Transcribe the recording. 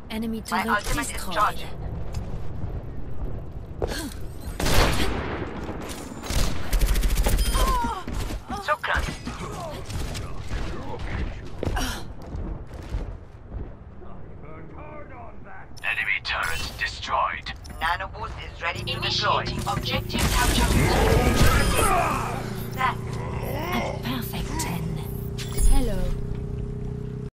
Enemy My turret ultimate is destroyed. charging. Shukran. Enemy turret destroyed. Nano boost is ready to deploy. Initiating objective capture. Thanks. A perfect 10. Hello.